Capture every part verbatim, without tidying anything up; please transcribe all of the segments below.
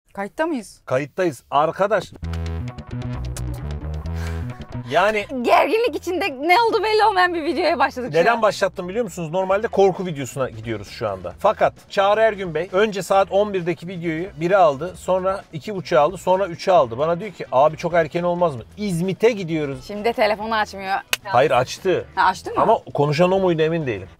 Kayıtta mıyız? Kayıttayız. Arkadaş. Yani gerginlik içinde ne oldu belli olmayan bir videoya başladık. neden başlattım biliyor musunuz? Normalde korku videosuna gidiyoruz şu anda. Fakat Çağrı Ergün Bey önce saat on birdeki videoyu biri aldı, sonra iki buçuğa aldı, sonra üçe aldı. Bana diyor ki abi çok erken olmaz mı? İzmit'e gidiyoruz. Şimdi de telefonu açmıyor. Hayır açtı. Ha, açtı mı? Ama konuşan o muydu emin değilim.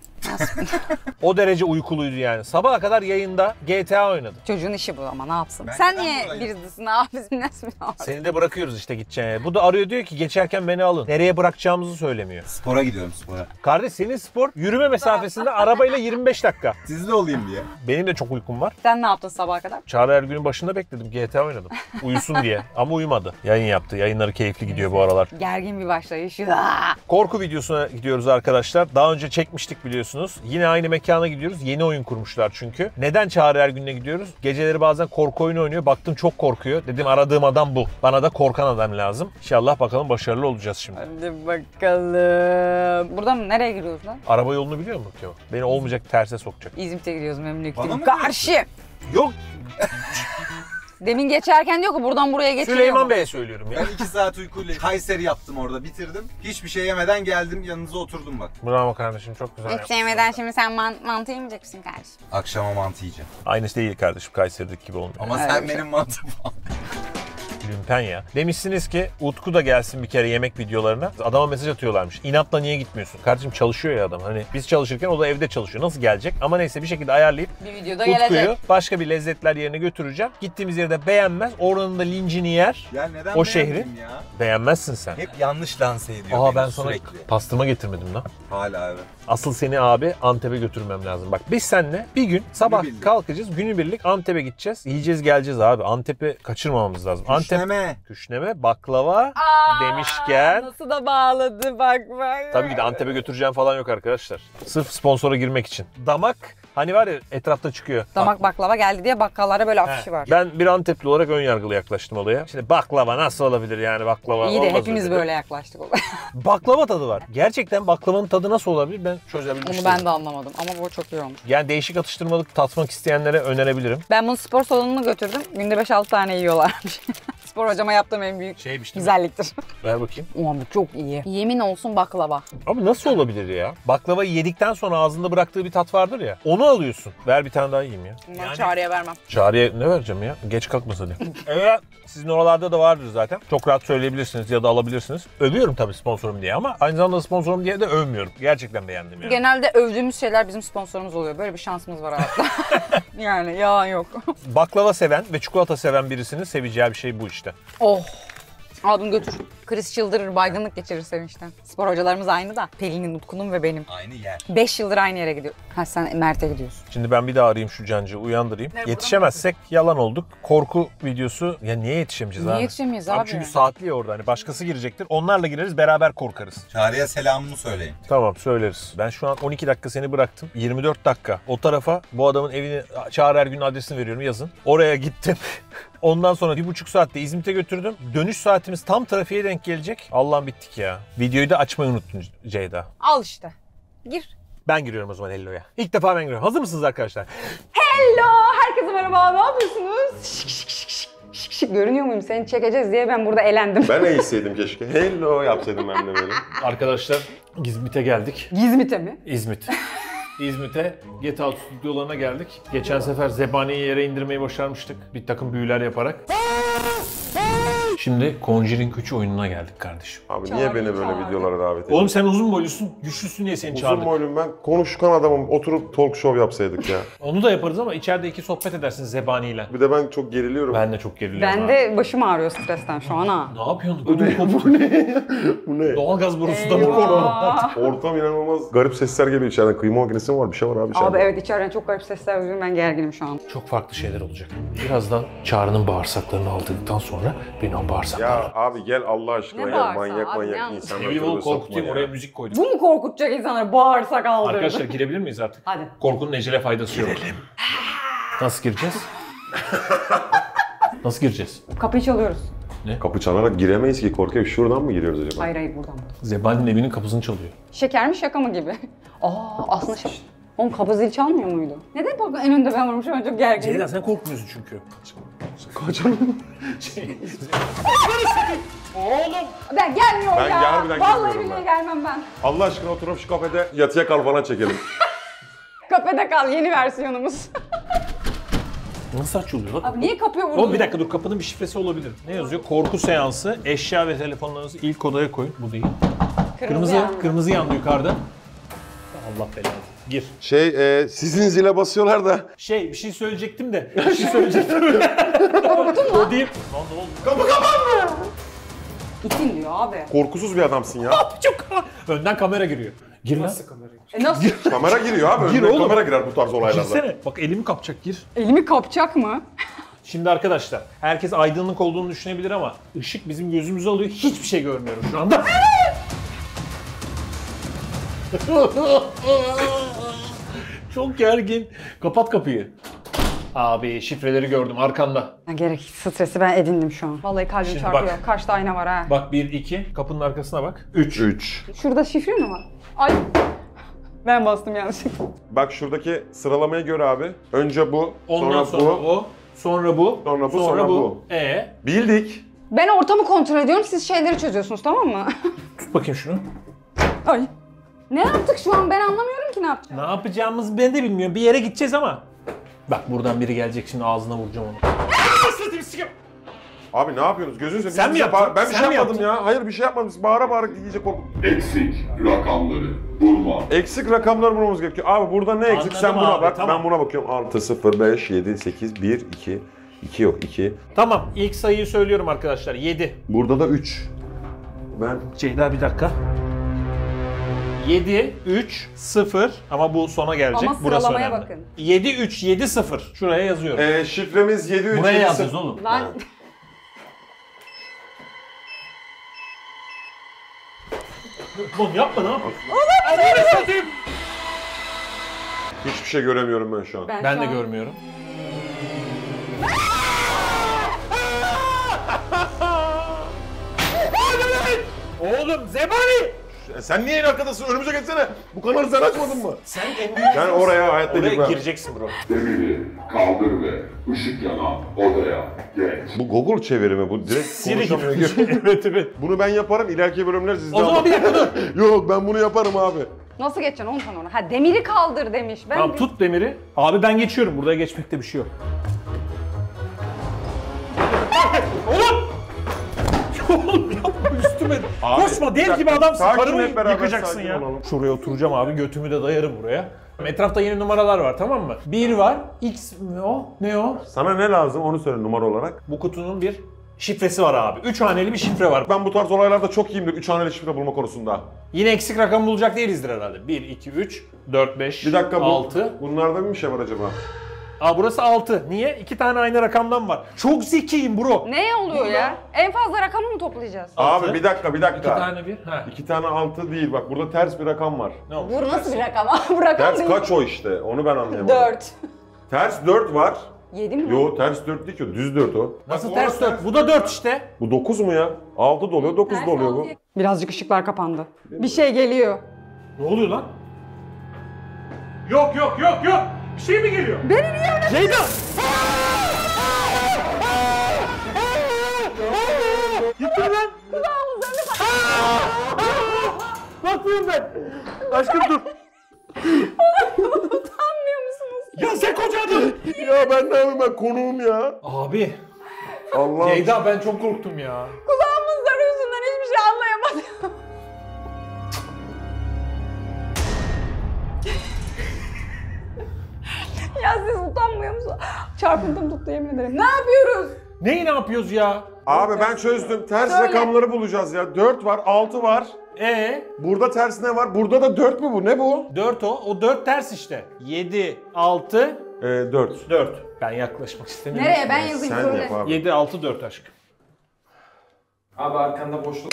O derece uykuluydu yani. Sabaha kadar yayında G T A oynadı. Çocuğun işi bu ama ne yapsın? Ben Sen neden niye buradayım? birisisin abi? Bizim nasıl bir abi? Seni de bırakıyoruz işte gideceğin yere. Bu da arıyor diyor ki geçerken beni alın. Nereye bırakacağımızı söylemiyor. Spora gidiyorum spora. Kardeş senin spor yürüme mesafesinde arabayla yirmi beş dakika. Sizde olayım diye. Benim de çok uykum var. Sen ne yaptın sabaha kadar? Çağrı Ergün'ün başında bekledim. G T A oynadım. Uyusun diye. Ama uyumadı. Yayın yaptı. Yayınları keyifli gidiyor bu aralar. Gergin bir başlayış. Korku videosuna gidiyoruz arkadaşlar. Daha önce çekmiştik biliyorsunuz. Yine aynı mekana gidiyoruz. Yeni oyun kurmuşlar çünkü. Neden Çağrı Ergün'le gidiyoruz? Geceleri bazen korku oyunu oynuyor. Baktım çok korkuyor. Dedim aradığım adam bu. Bana da korkan adam lazım. İnşallah bakalım başarılı olacağız şimdi. Hadi bakalım. Buradan nereye giriyoruz lan? Araba yolunu biliyor musun Kemal? Beni olmayacak terse sokacak. İzmit'e gidiyoruz Bana memleketim. mı Karşı. Yok. Demin geçerken diyor ki buradan buraya geçiliyor. Süleyman Bey'e söylüyorum ya. Ben iki saat uykuyla Kayseri yaptım orada, bitirdim. Hiçbir şey yemeden geldim, yanınıza oturdum bak. Bravo kardeşim, çok güzel Hiç yaptın. yemeden şimdi sen man mantı yemeyecek misin kardeşim? Akşama mantı yiyeceğim. Aynısı değil kardeşim, Kayseri'deki gibi olmuyor. Ama Evet. sen benim mantım al. Lümpen ya. Demişsiniz ki Utku da gelsin bir kere yemek videolarına. Adama mesaj atıyorlarmış. İnatla niye gitmiyorsun? Kardeşim çalışıyor ya adam. Hani biz çalışırken o da evde çalışıyor. Nasıl gelecek? Ama neyse bir şekilde ayarlayıp Bir videoda Utku'yu gelecek. başka bir lezzetler yerine götüreceğim. Gittiğimiz yerde beğenmez. Oranın da lincini yer. Ya neden O şehri- beğenmedin ya? Beğenmezsin sen. Hep yanlış lanse ediyor Aa beni ben sana sürekli. pastırma getirmedim lan. Hala evet. Asıl seni abi Antep'e götürmem lazım. Bak biz seninle bir gün sabah Günübirlik. kalkacağız. Günübirlik Antep'e gideceğiz. Yiyeceğiz geleceğiz abi. Antep'i kaçırmamamız lazım. Antep Küşleme. küşleme, baklava Aa, demişken nasıl da bağladı bak bak. tabii ki de Antep'e götüreceğim falan yok arkadaşlar. Sırf sponsora girmek için. Damak hani var ya etrafta çıkıyor. Damak baklava geldi diye bakkallara böyle He. afişi var. Ben bir Antepli olarak ön yargılı yaklaştım olaya. Şimdi baklava nasıl olabilir yani baklava? İyi de olmaz hepimiz öyle. böyle yaklaştık olaya. Baklava tadı var. Gerçekten baklavanın tadı nasıl olabilir ben çözebilmiştim. Onu ben de anlamadım ama bu çok iyi olmuş. Yani değişik atıştırmalık tatmak isteyenlere önerebilirim. Ben bunu spor salonuna götürdüm. Günde beş altı tane yiyorlarmış. Spor hocama yaptığım en büyük Şeymiş değil mi? güzelliktir. Ver bakayım. Ulan bu çok iyi. Yemin olsun baklava. Abi nasıl olabilir ya? Baklavayı yedikten sonra ağzında bıraktığı bir tat vardır ya. Onu alıyorsun. Ver bir tane daha yiyeyim ya. Bunları Çağrı'ya vermem. Çağrı'ya ne vereceğim ya? Geç kalkmasa diye. Evet. Sizin oralarda da vardır zaten. Çok rahat söyleyebilirsiniz ya da alabilirsiniz. Övüyorum tabii sponsorum diye ama aynı zamanda sponsorum diye de övmüyorum. Gerçekten beğendim yani. Genelde övdüğümüz şeyler bizim sponsorumuz oluyor. Böyle bir şansımız var hayatta. Yani yalan yok. Baklava seven ve çikolata seven birisinin seveceği bir şey bu işte. Oh. Al bunu götür. Chris çıldırır, baygınlık geçirir sevinçten. Spor hocalarımız aynı da. Pelin'in, Utku'nun ve benim. Aynı yer. beş yıldır aynı yere gidiyor. Ha sen Mert'e gidiyorsun. Şimdi ben bir daha arayayım şu cancığı uyandırayım. Yetişemezsek yalan olduk. Korku videosu. Ya niye yetişemeyeceğiz Niye abi? yetişemeyiz abi? Çünkü saatli ya orada. Hani başkası girecektir. Onlarla gireriz beraber korkarız. Çağrı'ya selamımı söyleyin. Tamam söyleriz. Ben şu an on iki dakika seni bıraktım. yirmi dört dakika. O tarafa bu adamın evini Çağrı Ergün'ün adresini veriyorum yazın. Oraya gittim. Ondan sonra bir buçuk saatte İzmit'e götürdüm. Dönüş saatimiz tam trafiğe denk gelecek. Allah'ım bittik ya. Videoyu da açmayı unuttun Ceyda. Al işte. Gir. Ben giriyorum o zaman Hello'ya. İlk defa ben giriyorum. Hazır mısınız arkadaşlar? Hello! Herkese merhaba. Ne yapıyorsunuz? Şık şık şık şık. Şık şık görünüyor muyum? Seni çekeceğiz diye ben burada elendim. Ben eğitseydim keşke. Hello yapsaydım ben de böyle. Arkadaşlar İzmit'e geldik. Gizmit'e mi? İzmit. İzmit'e Get Out stüdyolarına geldik. Geçen sefer zebaniyi yere indirmeyi başarmıştık. Bir takım büyüler yaparak. Şimdi Conjuring üç oyununa geldik kardeşim. Abi niye beni böyle çağırdı. videolara davet ediyorsun? Oğlum sen uzun boylusun, güçlüsün diye seni Uzun çağırdık. boyluyum ben. Konuşkan adamım. Oturup talk show yapsaydık ya. Onu da yaparız ama içeride iki sohbet edersin zebaniyle. Bir de ben çok geriliyorum. Ben de çok geriliyorum Ben abi. de başım ağrıyor stresten şu an ha. Ne yapıyorsun? Ödüm koptu. Bu ne? Doğalgaz borusu da mı Eyvah. korkma? Ortam inanılmaz. Garip sesler geliyor içeriden. Kıyma makinesi mi var? Bir şey var abi içeride. Abi evet içeriden çok garip sesler duyuyorum, ben gerginim şu an. Çok farklı şeyler olacak. Birazdan Çağrı'nın bağırsaklarını aldıktan sonra beni o bağırsaklarla... Ya abi gel Allah aşkına Ne gel. bağırsa Manyak abi, manyak ne insanlar. Ne bileyim oğlum tövbe korkutayım, sokma oraya ya. müzik koyduk. Bu mu korkutacak insanları? Bağırsak aldırdı. Arkadaşlar girebilir miyiz artık? Hadi. Korkunun ecele faydası yok. Nasıl gireceğiz? Nasıl gireceğiz? Kapıyı çalıyoruz. Kapı çalarak giremeyiz ki korkuyor. Şuradan mı giriyoruz acaba? Hayır hayır buradan. Zebani'nin evinin kapısını çalıyor. Şeker mi şaka mı gibi? Aa aslında şaka. Oğlum kapı zil çalmıyor muydu? Neden bak en önde ben varmışım, ben çok gerginim. Ceyda sen korkmuyorsun çünkü. Kaçalım. Oğlum! Ben gelmiyorum Ben ya. harbiden Vallahi gelmiyorum billahi ben. gelmem ben. Allah aşkına oturup şu kafede yatıya kal falan çekelim. Kafede kal yeni versiyonumuz. Nasıl açılıyor lan? Abi niye kapıya vurdun? Oğlum bir dakika dur, kapının bir şifresi olabilir. Ne yazıyor? Korku seansı, eşya ve telefonlarınızı ilk odaya koyun. Bu değil. Kırmızı, yandı. kırmızı yandı yukarıda. Allah belanı. Gir. Şey e, sizin zile basıyorlar da. Şey, bir şey söyleyecektim de. Bir şey söyleyecektim. Korktun mu? O değil. Lan ne oldu? Kapı kapandı. İtin diyor abi. Korkusuz bir adamsın ya. Çok önden kamera giriyor. Gir lan. E nasıl? Kamera giriyor abi. Gir Önden oğlum. kamera girer bu tarz olaylarda. Girsene. Bak elimi kapacak, gir. Elimi kapacak mı? Şimdi arkadaşlar, herkes aydınlık olduğunu düşünebilir ama ışık bizim gözümüzü alıyor. Hiçbir şey görmüyorum şu anda. Çok gergin. Kapat kapıyı. Abi şifreleri gördüm arkanda. Ya gerek stresi ben edindim şu an. Vallahi kalbim Şimdi çarpıyor. bak. Karşıda ayna var ha. Bak bir, iki. Kapının arkasına bak. Üç. üç. Şurada şifre mi var? Ay. Ben bastım yanlışlıkla. Bak şuradaki sıralamaya göre abi. Önce bu, Ondan sonra, sonra, bu. o. Sonra bu. Sonra bu, sonra bu. Ee, Bildik. Ben ortamı kontrol ediyorum, siz şeyleri çözüyorsunuz, tamam mı? tut bakayım şunu. Ay. Ne yaptık şu an? Ben anlamıyorum ki ne yaptık. Ne yapacağımızı ben de bilmiyorum. Bir yere gideceğiz ama. Bak buradan biri gelecek, şimdi ağzına vuracağım onu. Abi ne yapıyorsunuz? Gözünü seveyim. Sen Biz mi bize yaptın? bağır- Ben bir Sen şey mi yapmadım yaptın? ya. Hayır bir şey yapmadım. Biz bağıra bağıra iyice korktuk. Eksik rakamları bulma. Eksik rakamlar bulmamız gerekiyor. Abi burada ne eksik? Anladım Sen buna abi, bak. tamam. Ben buna bakıyorum. altı, sıfır, beş, yedi, sekiz, bir, iki. iki yok, iki. Tamam, ilk sayıyı söylüyorum arkadaşlar. yedi. Burada da üç. Ben Ceyda bir dakika. yedi, üç, sıfır ama bu sona gelecek. Ama Burası sıralamaya önemli. bakın. yedi, üç, yedi, sıfır. Şuraya yazıyorum. Ee, şifremiz yedi üç Buraya yedi yazacağız sıfır. oğlum. Lan Oğlum yapma, ne yapıyorsun? Ananı satayım. Hiçbir şey göremiyorum ben şu an. ben, Ben şu de an- görmüyorum. Oğlum Zebani! E sen niye en arkadasın? Önümüze geçsene. Bu kanalı sen açmadın mı? Sen en büyük... Ben oraya hayatta Oraya girmem. gireceksin bro. Demiri kaldır ve ışık yanan odaya geç. Bu Google çevirimi bu. Direkt Siri konuşamıyor. gibi. Evet evet. Bunu ben yaparım. İleriki bölümler sizde. O zaman bir dakika dur. Yok ben bunu yaparım abi. Nasıl geçeceksin onu sen ona? Ha demiri kaldır demiş. Ben Tamam tut demiri. Abi ben geçiyorum. Buraya geçmekte bir şey yok. Oğlum! Oğlum yapma üstüme. Abi, Koşma bir dev dakika, gibi adamsın. sakin Karımı hep beraber yıkacaksın sakin ya. olalım. Şuraya oturacağım abi. Götümü de dayarım buraya. Etrafta yeni numaralar var, tamam mı? Bir var. X ne o? Ne o? Sana ne lazım onu söyle numara olarak. Bu kutunun bir şifresi var abi. Üç haneli bir şifre var. Ben bu tarz olaylarda çok iyiyimdir. Üç haneli şifre bulma konusunda. Yine eksik rakam bulacak değilizdir herhalde. bir, iki, üç, dört, beş, Bir dakika bu. altı. Bunlarda bir şey var acaba? Aa burası altı. Niye? İki tane aynı rakamdan var. Çok zekiyim bro. ne oluyor ya? En fazla rakamı mı toplayacağız? Altı. Abi bir dakika bir dakika. İki tane bir. Ha. İki tane altı değil bak burada ters bir rakam var. Ne olmuş? Bu nasıl bir rakam? Bu rakam Ters değil. kaç o işte onu ben anlayamadım. Dört. Ters dört var. Yedi mi? Yo ters dört değil ki o, düz dört o. Nasıl Bak, ters orada dört? Bu da dört işte. Bu dokuz mu ya? altı doluyor dokuz Ters doluyor bu. altıya- Birazcık ışıklar kapandı. Bir şey geliyor. Ne oluyor lan? Yok yok yok yok. Bir şey mi geliyor? Beni niye öyle... Ceyda! Gitti lan. Kulağımız önüne Bakmıyorum ben. Aşkım dur. utanmıyor musunuz? Ya sen koca adam. Ya ben ne yapayım ben konuğum ya. Abi. Allah. Ceyda ben çok korktum ya. Kulağımız zarı yüzünden hiçbir şey anlayamadım. Ya siz utanmıyor musunuz? Çarpıntım tuttu yemin ederim. Ne yapıyoruz? Neyi ne yapıyoruz ya? Abi ben çözdüm. Ters Söyle. rakamları bulacağız ya. dört var, altı var. Ee, Burada ters ne var? Burada da dört mü bu? Ne bu? dört o. O dört ters işte. yedi, altı, Ee, dört. dört. Ben yaklaşmak istemiyorum. Nereye? Ben yazayım Sen söyle. yap abi. yedi, altı, dört aşkım. Abi arkanda boşluk.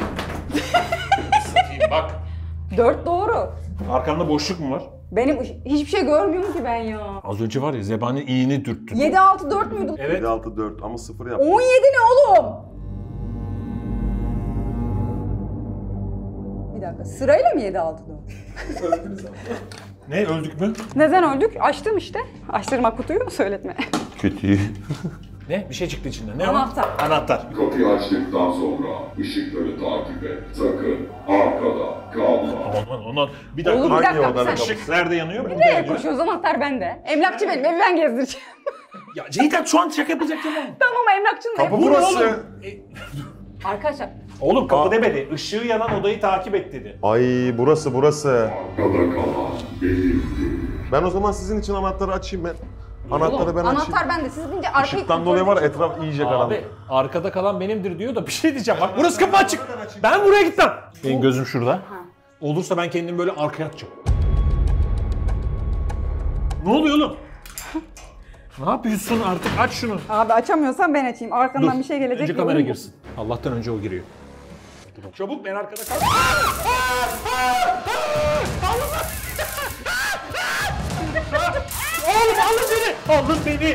Satayım bak. Dört doğru. Arkanda boşluk mu var? Benim hiçbir şey görmüyorum ki ben ya. Az önce var ya Zebani iğne dürttün. Yedi altı dört müydü? Evet. yedi, altı, dört ama sıfır yap. on yedi ne oğlum? Bir dakika sırayla mı yedi altı dört? Ne öldük mü? Neden öldük? Açtım işte. Açtırma kutuyu söyletme. Kötü. Ne? Bir şey çıktı içinden. Ne Anahtar. o? Anahtar. Kapıyı açtıktan sonra ışıkları takip et. Sakın arkada kalma. Aman aman. Bir dakika. Oğlum bir Hangi dakika. odanın Sen kapısı? Işık nerede yanıyor? Burada nereye yanıyor. koşuyoruz? Anahtar bende. Emlakçı benim. Evi ben gezdireceğim. Ya Ceyda şu an şaka yapacak tamam mı? Tamam emlakçının Kapı evi. burası. Oğlum, e, Arkadaşlar. oğlum kapı Aa. demedi. Işığı yanan odayı takip et dedi. Ay burası burası. Arkada kalan benimdir. Ben o zaman sizin için anahtarı açayım ben. Anahtarı ben açayım. Anahtar bende. Siz deyince arkayı Işıktan dolayı var etraf iyice Abi karanlık. arkada kalan benimdir diyor da bir şey diyeceğim. Bak burası kapı açık. Ben buraya gitmem. Benim gözüm şurada. Olursa ben kendimi böyle arkaya atacağım. Ne oluyor oğlum? Ne yapıyorsun artık? Aç şunu. Abi açamıyorsan ben açayım. Arkandan Dur. bir şey gelecek. Önce diye kamera bunu- girsin. Allah'tan önce o giriyor. Çabuk ben arkada kal. Oğlum alın beni. Alın beni.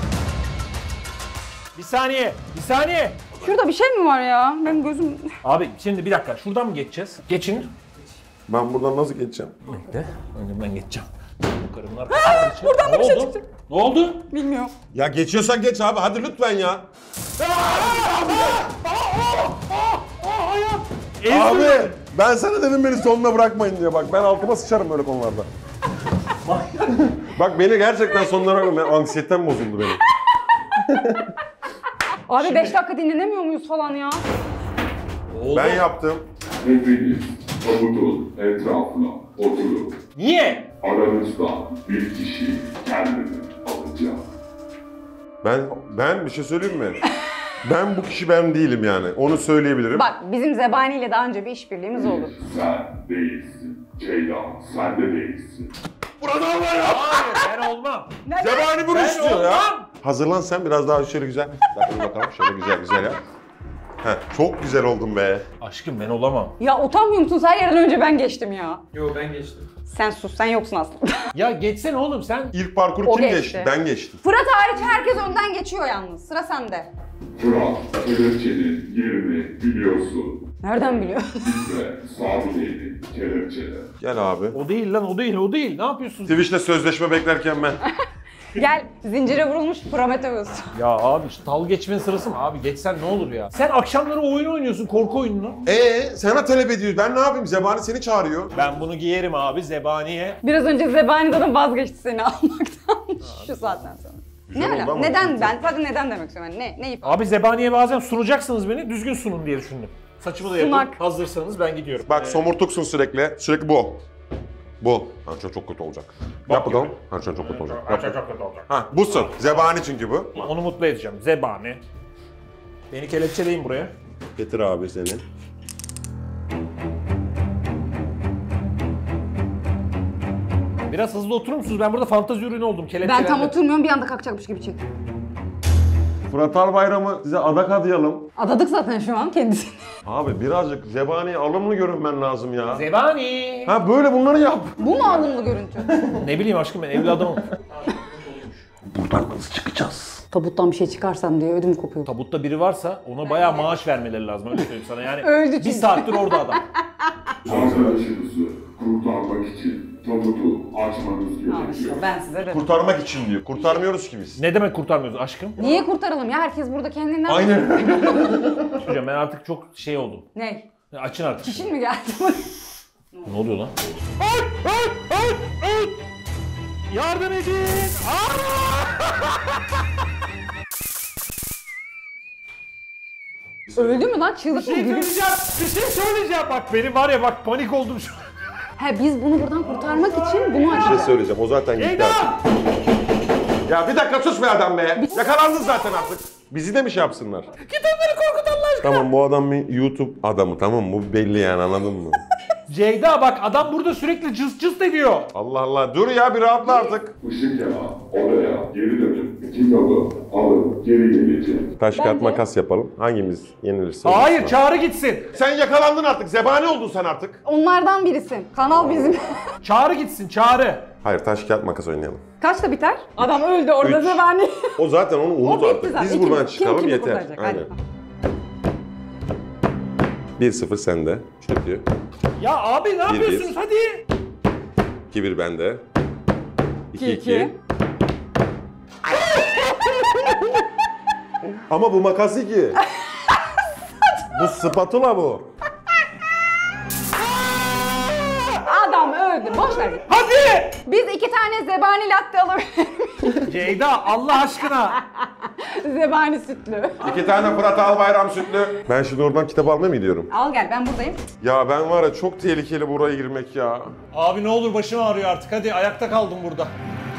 Bir saniye. Bir saniye. Şurada bir şey mi var ya? Benim gözüm... Abi şimdi bir dakika. Şuradan mı geçeceğiz? Geçin. Ben buradan nasıl geçeceğim? Bekle. Önden geçeceğim. Bu karımın arkasından geçeceğim. Buradan da bir şey çıkacak. Ne oldu? Bilmiyorum. Ya geçiyorsan geç abi hadi lütfen ya. Abi ben sana dedim beni sonuna bırakmayın diye bak ben altıma sıçarım böyle konularda. Bak beni gerçekten sonuna bırakmayın. Ben anksiyetem bozuldu benim. Abi beş dakika dinlenemiyor muyuz falan ya? Oldu. Ben yaptım. Hepiniz tabutun etrafına oturun. Niye? Aranızdan bir kişi kendini alacak. Ben ben bir şey söyleyeyim mi? Ben bu kişi ben değilim yani. Onu söyleyebilirim. Bak bizim Zebani ile daha önce bir işbirliğimiz oldu. Sen değilsin. Ceyda sen de değilsin. Burada olma ya. Hayır ben olmam. Zebani bunu Ben istiyor ya. olmam. Hazırlan sen biraz daha şöyle güzel. Bak dur bakalım şöyle güzel güzel ya. Heh, çok güzel oldun be. Aşkım ben olamam. Ya utanmıyor musunuz? Her yerden önce ben geçtim ya. Yo ben geçtim. Sen sus, sen yoksun aslında. Ya geçsene oğlum sen. İlk parkuru O kim geçti. geçti? Ben geçtim. Fırat hariç herkes önden geçiyor yalnız. Sıra sende. Fırat, kelepçenin yerini biliyorsun. Nereden biliyor? Ve sabitleyin kelepçeler. Gel abi. O değil lan o değil o değil. Ne yapıyorsun? Twitch'te sözleşme beklerken ben. Gel, zincire vurulmuş Prometheus. Ya abi işte dal geçmenin sırası mı? Abi geçsen ne olur ya? Sen akşamları oyun oynuyorsun korku oyununu. Ee, sana talep ediyor. Ben ne yapayım? Zebani seni çağırıyor. Ben bunu giyerim abi zebaniye. Biraz önce Zebani'den vazgeçti seni almaktan. Şu saatten sonra. Güzel Ne oldu ala? ama Neden güzel. ben? Sadece neden demek istiyorum. Yani ne, ne ifade? Abi zebaniye bazen sunacaksınız beni düzgün sunun diye düşündüm. Saçımı da yapın. Sunak. Hazırsanız ben gidiyorum. Bak Ee, somurtuksun sürekli. Sürekli bu. Bu. Ha çok, çok kötü olacak. Yap bakalım. Ha çok, çok kötü olacak. Yap. Çok çok kötü olacak. Ha busun. Zebani çünkü bu. Onu mutlu edeceğim. Zebani. Beni kelepçeleyin buraya. Getir abi seni. Biraz hızlı oturur musunuz? Ben burada fantezi ürünü oldum kelepçelerle. Ben tam oturmuyorum bir anda kalkacakmış gibi çek. Fırat Albayram'ı size adak adayalım. Adadık zaten şu an kendisini. Abi birazcık zebaniye alımlı görünmen lazım ya. Zebani. Ha böyle bunları yap. Bu mu alımlı görüntü? Ne bileyim aşkım ben evli adamım. Buradan nasıl çıkacağız? Tabuttan bir şey çıkarsam diye ödüm kopuyor. Tabutta biri varsa ona bayağı maaş vermeleri lazım öyle söyleyeyim sana yani. Öldü Bir çünkü. saattir orada adam. Arkadaşınızı kurtarmak için tabutu açmanız Al gerekiyor. işte ben size dedim. Kurtarmak için diyor. Kurtarmıyoruz ki biz. Ne demek kurtarmıyoruz aşkım? Niye kurtaralım ya? Herkes burada kendinden... Aynen. Hocam ben artık çok şey oldum. Ne? Ya açın artık. Çişin mi geldi? Ne oluyor lan? Yardım edin! Öldü mü lan? Çığlık Bir mı? şey Gülüş. söyleyeceğim, bir şey söyleyeceğim. Bak benim var ya bak panik oldum şu an. He biz bunu buradan kurtarmak için bunu Bir şey açacağız. söyleyeceğim. O zaten gitti Ceyda! artık. Ya bir dakika sus be adam be. Yakalandın zaten artık. Bizi de mi şey yapsınlar? Git onları korkut Allah aşkına. Tamam bu adam bir YouTube adamı tamam mı? Bu belli yani anladın mı? Ceyda bak adam burada sürekli cıs cıs ediyor. Allah Allah dur ya bir rahatla artık. Işık yanan odaya geri dönün. Kitabı alıp geri gelecek. Taş kağıt Bence- makas yapalım. Hangimiz yenilirse. Hayır olsun. Çağrı gitsin. Sen yakalandın artık. Zebani oldun sen artık. Onlardan birisin. Kanal bizim. Çağrı gitsin Çağrı. Hayır taş kağıt makas oynayalım. Kaçta biter? Adam öldü orada Üç. Zebani. O zaten onu unut O bitti artık. zaten. Biz Kim- buradan kim çıkalım kimi yeter. kurtaracak? Aynen. Hadi. bir sıfır sende. Çöküyor. Ya abi ne yapıyorsunuz bir. hadi. iki bir bende. iki İki, iki. iki. Ama bu makas iki. Bu spatula bu. Adam öldü. Boş ver. Hadi! Biz iki tane zebani latte alabilir Ceyda Allah aşkına. Zebani sütlü. İki tane Fırat Albayram sütlü. Ben şimdi oradan kitap almaya mı gidiyorum? Al gel ben buradayım. Ya ben var ya çok tehlikeli buraya girmek ya. Abi ne olur başım ağrıyor artık. Hadi ayakta kaldım burada.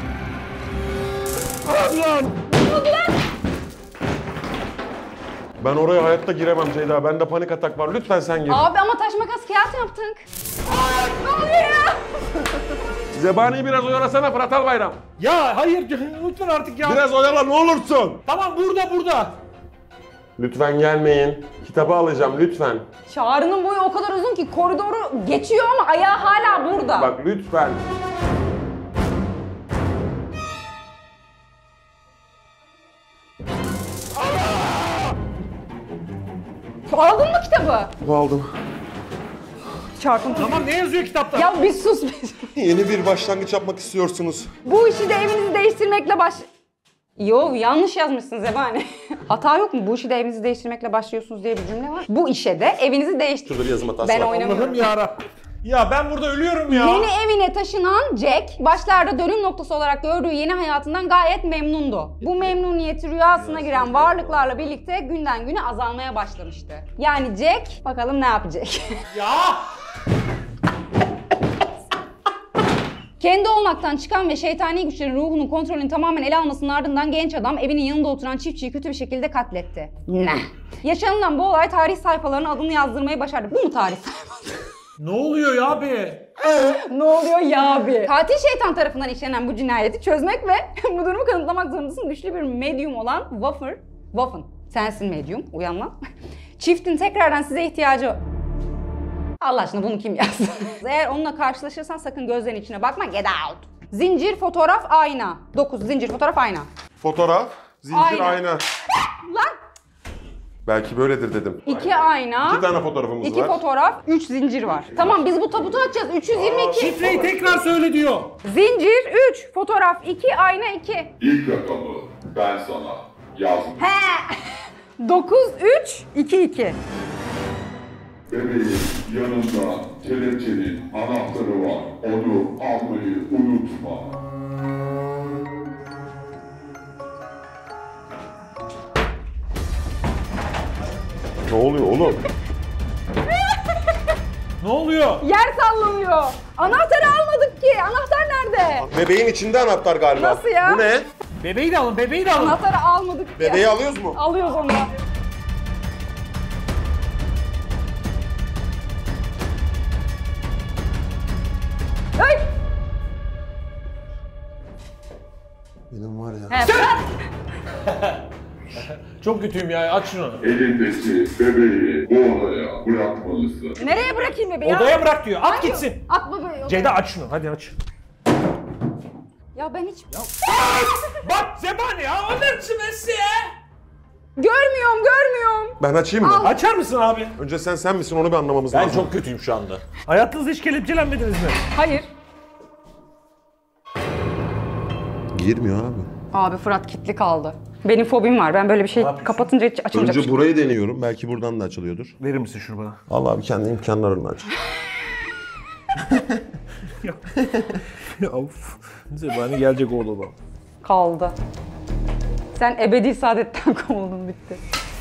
Ben oraya hayatta giremem Ceyda. Bende panik atak var. Lütfen sen gir. Abi ama taş makas kağıt yaptık. Ne oluyor ya? Zebani'yi biraz oyalasana Fırat Albayram. Ya hayır lütfen artık ya. Biraz oyala ne olursun. Tamam burada burada. Lütfen gelmeyin. Kitabı alacağım lütfen. Çağrı'nın boyu o kadar uzun ki koridoru geçiyor ama ayağı hala burada. Bak lütfen. Aldın mı kitabı? Aldım. Çarpın. Tamam ne yazıyor kitapta? Ya bir sus bir. Yeni bir başlangıç yapmak istiyorsunuz. Bu işi de evinizi değiştirmekle baş... Yo yanlış yazmışsın Zebani. Hata yok mu? Bu işi de evinizi değiştirmekle başlıyorsunuz diye bir cümle var. Bu işe de evinizi değiştir. Şurada bir yazım hatası Ben var. oynamıyorum. Allah'ım yarabbim. Ya ben burada ölüyorum ya. Yeni evine taşınan Jack, başlarda dönüm noktası olarak gördüğü yeni hayatından gayet memnundu. Bu memnuniyeti rüyasına giren varlıklarla birlikte günden güne azalmaya başlamıştı. Yani Jack, bakalım ne yapacak? Ya. Kendi olmaktan çıkan ve şeytani güçlerin ruhunun kontrolünü tamamen ele almasının ardından genç adam evinin yanında oturan çiftçiyi kötü bir şekilde katletti. Ne? Yaşanılan bu olay tarih sayfalarına adını yazdırmayı başardı. Bu mu tarih sayfası? Ne oluyor ya abi? Ne oluyor ya abi? Katil şeytan tarafından işlenen bu cinayeti çözmek ve bu durumu kanıtlamak zorundasın. Güçlü bir medyum olan Waffer, Waffen, sensin medyum, uyan lan. Çiftin tekrardan size ihtiyacı... Allah aşkına bunu kim yazdı? Eğer onunla karşılaşırsan sakın gözlerin içine bakma, get out. Zincir, fotoğraf, ayna. dokuz, zincir, fotoğraf, ayna. Fotoğraf, zincir, Ayna. ayna. Lan! Belki böyledir dedim. İki ayna, İki tane fotoğrafımız iki var. fotoğraf, üç zincir var. Tamam biz bu tabutu açacağız. üç yüz yirmi iki. Şifreyi tekrar söyle diyor. Zincir üç, fotoğraf iki, ayna iki. İlk rakamı ben sana yazdım. He! dokuz, üç, iki, iki. Bebeğin yanında kelepçenin anahtarı var. Onu almayı unutma. Ne oluyor oğlum? Ne oluyor? Yer sallanıyor. Anahtarı almadık ki. Anahtar nerede? Bebeğin içinde anahtar galiba. Nasıl ya? Bu ne? Bebeği de alın, bebeği de alın. Anahtarı almadık ki. Bebeği alıyoruz mu? Alıyoruz onu da. Hey! Benim var ya. He, bırak. Çok kötüyüm ya, aç şunu. Elindeki bebeği bu odaya bırakmalısın. Nereye bırakayım bebeği? Odaya bırak diyor, at Hangi- gitsin. At bebeği. Ceyda aç şunu, hadi aç. Ya ben hiç... Bak Zebani ya, alırsın ya. Görmüyorum, görmüyorum. Ben açayım mı? Açar mısın abi? Önce sen sen misin onu bir anlamamız Ben lazım. çok kötüyüm şu anda. Hayatınızda hiç kelepçelenmediniz mi? Hayır. Girmiyor abi. Abi Fırat kilitli kaldı. Benim fobim var. Ben böyle bir şey yapıyorsun? kapatınca hiç açılmayacak. Önce burayı deniyorum. Belki buradan da açılıyordur. Verir misin şunu bana? Allah abi kendi imkanlarını aç. Of. Zebani gelecek orada da. Kaldı. Sen ebedi saadetten kovuldun, bitti.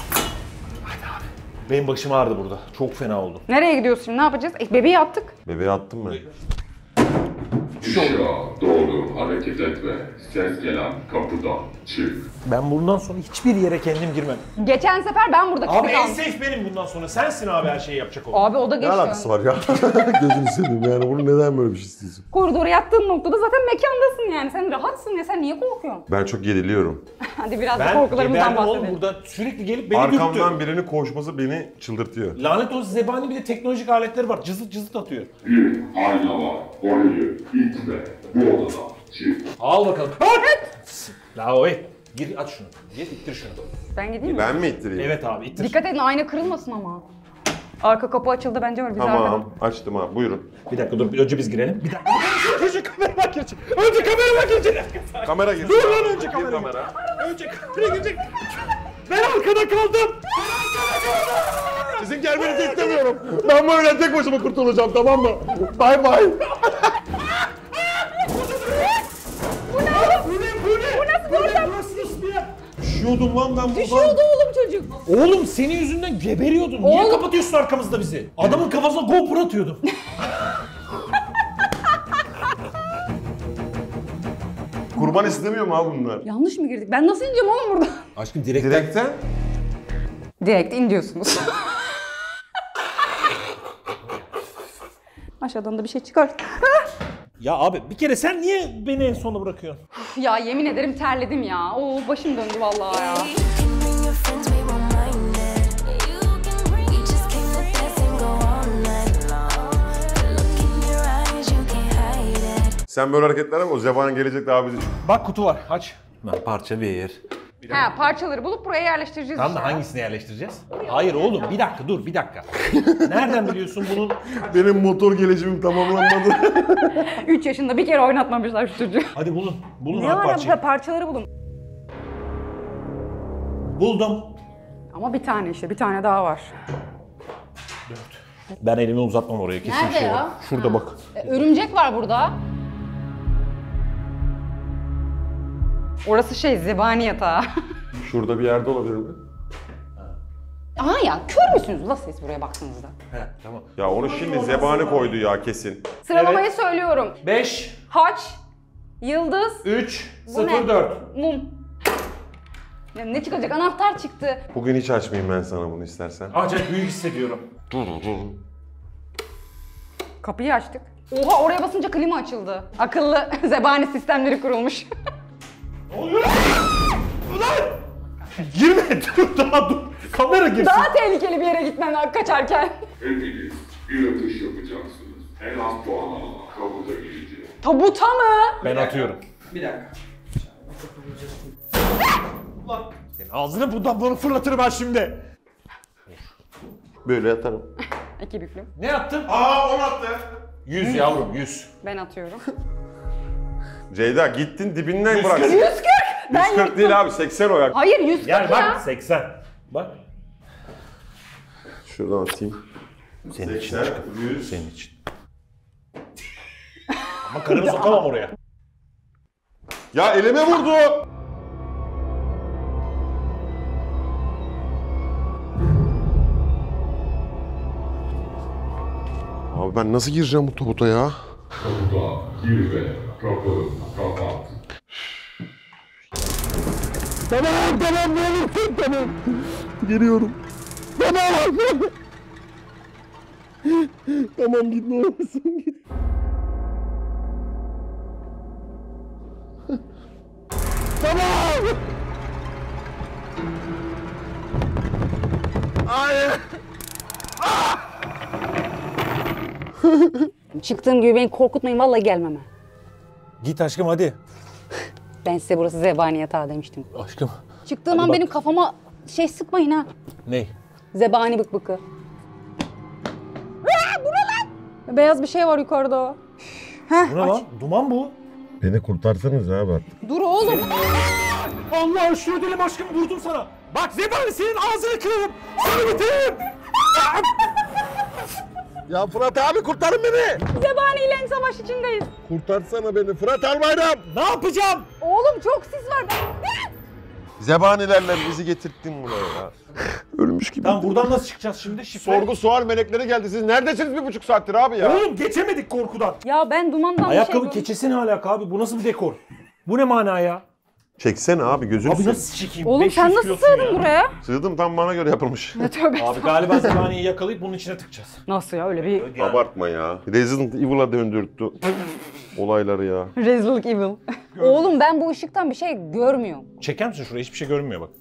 Benim başım ağrıdı burada. Çok fena oldu. Nereye gidiyorsun şimdi? Ne yapacağız? E, bebeği attık. Bebeği attım mı? Işığa doğru hareket etme. Ses gelen kapıdan çık. Ben bundan sonra hiçbir yere kendim girmem. Geçen sefer ben burada Abi kilitli en kaldım. safe benim bundan sonra. Sensin abi her şeyi yapacak olan. Abi o da Ne geçiyor. alakası var ya? Gözünü seveyim yani bunu neden böyle bir şey istiyorsun? Koridora yattığın noktada zaten mekandasın yani. Sen rahatsın ya. Sen niye korkuyorsun? Ben çok geriliyorum. Hadi biraz da Ben korkularımızdan geberdim oğlum bahsedelim. burada sürekli gelip beni Arkamdan dürtüyor. birinin koşması beni çıldırtıyor. Lanet olsun Zebani bir de teknolojik aletleri var. Cızıt cızıt atıyor. Bir ayna var. Orayı itme. Bu odadan çık. Al bakalım. La oy. Gir aç şunu. Gir ittir şunu. Ben gideyim mi? Ben mi ittireyim? Evet abi ittir. Dikkat edin ayna kırılmasın ama. Arka kapı açıldı bence öyle. Biz arkadan- Tamam açtım abi buyurun. Bir dakika dur önce biz girelim. Bir dakika. Önce kamerama girecek. Önce kamerama girecek. Kamera girsin. Dur lan önce Gir kamera. kamera. Önce kamera girecek. Ben arkada kaldım. Sizin gelmenizi istemiyorum. Ben bu evden tek başıma kurtulacağım, tamam mı? Bay bay. Bu ne? Bu ne? Bu ne? Bu nasıl bir ortam? Düşüyordum lan ben buradan. Düşüyordu oğlum çocuk. Oğlum senin yüzünden geberiyordum. Niye Oğlum. kapatıyorsun arkamızda bizi? Adamın kafasına GoPro atıyordum. Kurban istemiyor mu abi bunlar? Yanlış mı girdik? Ben nasıl ineceğim oğlum buradan? Aşkım direkten. Direkten? Direkt in diyorsunuz. Aşağıdan da bir şey çıkar. Ya abi bir kere sen niye beni en sona bırakıyorsun? Ya yemin ederim terledim ya. Oo başım döndü vallahi ya. Sen böyle hareketler ama o Zebani gelecek daha bizi... Bak kutu var aç. Ben parça bir. Ha parçaları bulup buraya yerleştireceğiz Tamam da işte. hangisini yerleştireceğiz? Hayır oğlum bir dakika dur bir dakika. Nereden biliyorsun bunun? Benim motor gelişimim tamamlanmadı. üç yaşında bir kere oynatmamışlar şu çocuğu. Hadi bulun. Bulun Ne abi var parçayı. burada? Parçaları bulun. Buldum. Ama bir tane işte, bir tane daha var. Ben elimi uzatmam oraya kesin Nerede şey ya? var. Şurada bak. E, örümcek var burada. Orası şey, zebani yatağı. Şurada bir yerde olabilir mi? Aha ya, kör müsünüz la siz buraya baktığınızda? He tamam. Ya onu şimdi Zebani koydu ya kesin. Sıralamayı söylüyorum. beş, Haç, yıldız, üç, bu sıfır, ne? dört. Mum. Ya ne çıkacak? Anahtar çıktı. Bugün hiç açmayayım ben sana bunu istersen. Acayip büyük hissediyorum. Kapıyı açtık. Oha, oraya basınca klima açıldı. Akıllı zebani sistemleri kurulmuş. Ne oluyor? Ulan! Girme dur daha dur. Kamera girsin. Daha tehlikeli bir yere gitmem kaçarken. Hepiniz bir atış yapacaksınız. En az puan alan kabuta girecek. Tabuta mı? Ben atıyorum. Bir dakika. Senin ağzını buradan bunu fırlatırım ben şimdi. Böyle yatarım. İki büklüm. Ne attın? Aa on attı. yüz yavrum yüz. Ben atıyorum. Ceyda gittin dibinden bırak. yüz kırk! Ben yüz kırk yırttım. değil abi seksen o ya. Hayır yüz kırk Gel ya. bak seksen. Bak. Şuradan atayım. Senin için seksen, aşkım. yüz. Senin için. Ama karımı sokamam oraya. Ya elime vurdu. Abi ben nasıl gireceğim bu tabuta ya? Kabuta gir ve kapı kapat. Tamam tamam ne olursun tamam. Geliyorum. Tamam. Tamam git ne olursun git. Tamam. Hayır. Çıktığım gibi beni korkutmayın, vallahi gelmem ha. Git aşkım hadi. Ben size burası zebani yatağı demiştim. Aşkım. Çıktığım Hadi an bak. benim kafama şey sıkmayın ha. Ne? Zebani bık bıkı. Aa, bu ne lan? Beyaz bir şey var yukarıda. Heh, Bu ne aç. lan? Duman bu. Beni kurtarsanız abi artık. Dur oğlum. Allah özür dilerim aşkım vurdum sana. Bak Zebani senin ağzını kırarım. Seni bitiririm. Ya Fırat abi kurtarın beni. Zebani ile savaş içindeyiz. Kurtarsana beni Fırat Albayram. Ne yapacağım? Oğlum çok sis var. Zebanilerle bizi getirttin buraya ya. Ölmüş gibi. Tamam buradan nasıl çıkacağız şimdi? Şifre. Sorgu sual melekleri geldi. Siz neredesiniz bir buçuk saattir abi ya? Oğlum geçemedik korkudan. Ya ben dumandan Ayakkabı bir şey keçesi ne alaka abi? Bu nasıl bir dekor? Bu ne mana ya? Çeksene abi gözünü Abi seveyim. nasıl çekeyim? Oğlum beş yüz sen nasıl kilosun sığdın ya. buraya? Sığdım tam bana göre yapılmış. Ne tövbe. Abi galiba Zebani'yi yakalayıp bunun içine tıkacağız. Nasıl ya, öyle bir Abartma ya. Resident Evil'a döndürttü olayları ya. Resident Evil. Oğlum ben bu ışıktan bir şey görmüyorum. Çeker misin şuraya? Hiçbir şey görünmüyor bak.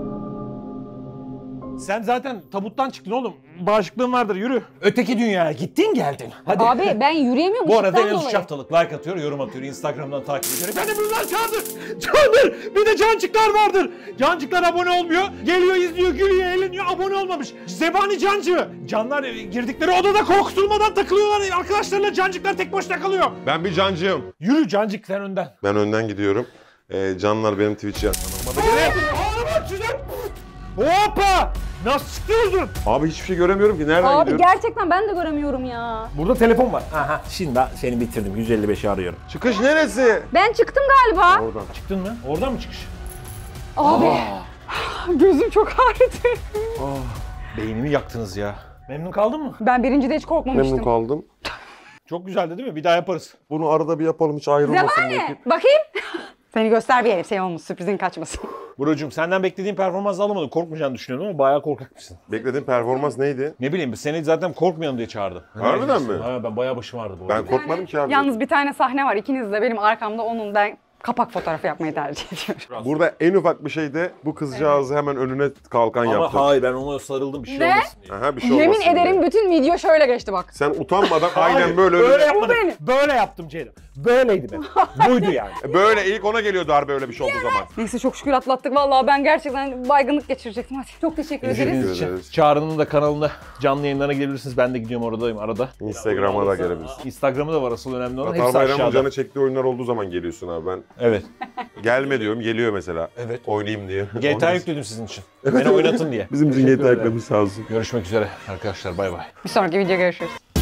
Sen zaten tabuttan çıktın oğlum. Bağışıklığın vardır yürü. Öteki dünyaya gittin geldin. Hadi. Abi ben yürüyemiyorum Bu arada ışıktan Enes dolayı. Şaftalık like atıyor, yorum atıyor, Instagram'dan takip ediyor. Beni bunlar çağırdı. Çağırdı. Bir de cancıklar vardır. Cancıklar abone olmuyor. Geliyor, izliyor, gülüyor, eğleniyor. Abone olmamış. Zebani cancı. Canlar e, girdikleri odada korkutulmadan takılıyorlar. Arkadaşlarıyla cancıklar tek başına kalıyor. Ben bir cancıyım. Yürü cancık sen önden. Ben önden gidiyorum. Ee, canlar benim Twitch'e. Ağlama güzel. Hoppa! Nasıl çıkıyorsun? Abi hiçbir şey göremiyorum ki. Nereden Abi gidiyorum? gerçekten ben de göremiyorum ya. Burada telefon var. Aha şimdi ben seni bitirdim. yüz elli beşi arıyorum. Çıkış neresi? Ben çıktım galiba. Oradan. Çıktın mı? Oradan mı çıkış? Abi. Gözüm çok ağrıdı. Beynimi yaktınız ya. Memnun kaldın mı? Ben birincide hiç korkmamıştım. Memnun kaldım. Çok güzeldi değil mi? Bir daha yaparız. Bunu arada bir yapalım, hiç ayrılmasın bu Zebani ekip. bakayım. Seni göster bir yere, şey olmuş, sürprizin kaçmasın. Buracığım senden beklediğim performansı alamadım. Korkmayacağını düşünüyordum ama bayağı korkakmışsın. Beklediğin performans neydi? Ne bileyim seni zaten korkmayalım diye çağırdım. Harbiden mi? Ha, ben bayağı başım ağrıdı bu Ben arada. korkmadım ki abi. Yalnız bir tane sahne var, ikiniz de benim arkamda, onun ben kapak fotoğrafı yapmayı tercih ediyorum. Burada en ufak bir şeyde bu kızcağızı hemen önüne kalkan Ama yaptın. hayır ben ona sarıldım bir şey Ne? olmasın diye. Aha, bir şey Yemin olmasın ederim diye. bütün video şöyle geçti bak. Sen utanmadan aynen Hayır, böyle Böyle önüne... yapmadım. benim. Böyle yaptım Ceylan. Böyleydi benim. Buydu yani. Böyle ilk ona geliyor darbe öyle bir şey olduğu zaman. Neyse çok şükür atlattık. Vallahi ben gerçekten baygınlık geçirecektim. Hadi. Çok teşekkür ederiz. İzlediğiniz için. ederiz. Çağrı'nın da kanalına canlı yayınlarına gelebilirsiniz. Ben de gidiyorum oradayım arada. Instagram'a da gelebilirsin. Instagram'ı da var asıl önemli olan. Hepsi Hatta Bayram'ın aşağıda. canı çektiği oyunlar olduğu zaman geliyorsun abi. Ben Evet. gelme diyorum, geliyor mesela. Evet. Oynayayım diye. G T A yükledim sizin için. Beni oynatın diye. Bizim için Teşekkür G T A ederim. eklemiş, sağ olsun. Görüşmek üzere arkadaşlar. Bay bay. Bir sonraki video görüşürüz.